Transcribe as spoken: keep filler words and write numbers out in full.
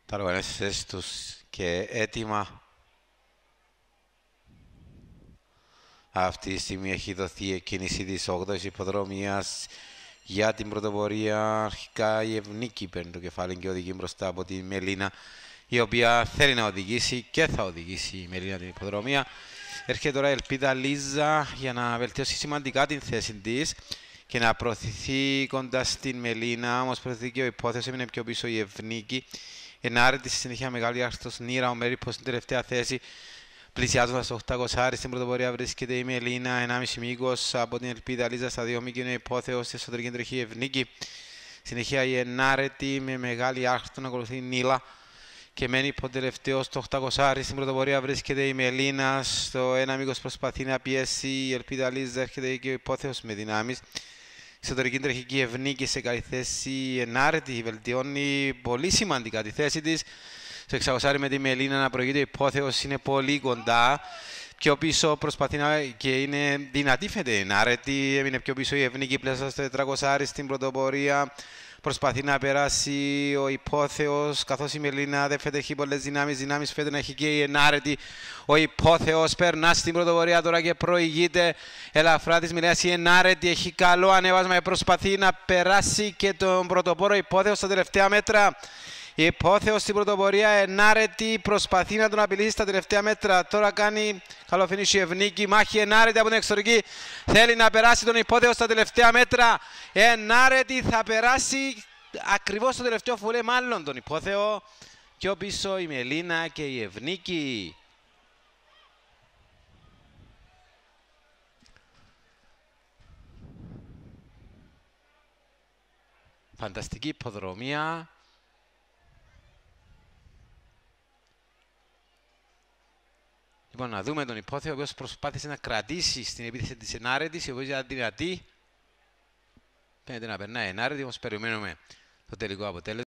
Τα οργανώσεις τους και έτοιμα. Αυτή τη στιγμή έχει δοθεί η κίνηση της όγδοης υποδρομίας για την πρωτοπορία. Αρχικά η Ευνίκη παίρνει το κεφάλι και οδηγεί μπροστά από τη Μελίνα, η οποία θέλει να οδηγήσει και θα οδηγήσει η Μελίνα την υποδρομία. Έρχεται τώρα η Ελπίδα Λίζα για να βελτιώσει σημαντικά την θέση της και να προωθηθεί κοντά στην Μελίνα. Όμως προωθηθεί και ο Υπόθεση, έμεινε πιο πίσω η Ευνίκη. Ενάρετη στη συνέχεια μεγάλη άρθρος Νίρα, ο Μέρυπος στην τελευταία θέση. Πλησιάζοντας στο οκτακόσια στην πρωτοπορία βρίσκεται η Μελίνα, ενάμιση μήκος από την Ελπίδα Λίζα, στα δύο μήκη είναι Υπόθεος, στη εσωτερική τροχή η Ευνίκη. Συνεχεία η Ενάρετη με μεγάλη άρθρο να ακολουθεί η Νίλα και μένει υποτελευταίο στο οκτακόσια στην πρωτοπορία βρίσκεται η Μελίνα, στο ένα μήκος προσπαθεί να πιέσει η Ελπίδα Λίζα, έρχεται και ο Υπόθεος με δυνάμεις. Εσωτερική τροχική Ευνίκη σε καλή θέση, η Ενάρετη βελτιώνει πολύ σημαντικά τη θέση της. Στο εξακόσια με τη Μελίνα να προηγείται, ο Υπόθεος είναι πολύ κοντά. Πιο πίσω προσπαθεί να και είναι δυνατή φαίνεται η Ενάρετη. Έμεινε πιο πίσω η Ευνίκη πλέον στο τετρακόσια στην πρωτοπορία. Προσπαθεί να περάσει ο Υπόθεος, καθώς η Μελίνα δεν φαίνεται έχει πολλές δυνάμεις. Δυνάμεις φαίνεται να έχει και η Ενάρετη. Ο Υπόθεος περνά στην πρωτοπορία τώρα και προηγείται ελαφρά της Μελίνας. Η Ενάρετη έχει καλό ανέβασμα και προσπαθεί να περάσει και τον πρωτοπόρο Υπόθεο στα τελευταία μέτρα. Η Υπόθεος στην πρωτοπορία, Ενάρετη προσπαθεί να τον απειλήσει στα τελευταία μέτρα. Τώρα κάνει καλό finish η Ευνίκη. Μάχη Ενάρετη από την εξωτερική. Θέλει να περάσει τον Υπόθεο στα τελευταία μέτρα. Ενάρετη θα περάσει ακριβώς στο τελευταίο φουλέ, μάλλον τον Υπόθεο. Πιο πίσω η Μελίνα και η Ευνίκη. Φανταστική υποδρομία. Λοιπόν, να δούμε τον Υπόθεο, ο οποίος προσπάθησε να κρατήσει στην επίθεση της Ενάρετης, η οποία ήταν δυνατή. Φαίνεται να περνάει Ενάρετη, όμως περιμένουμε το τελικό αποτέλεσμα.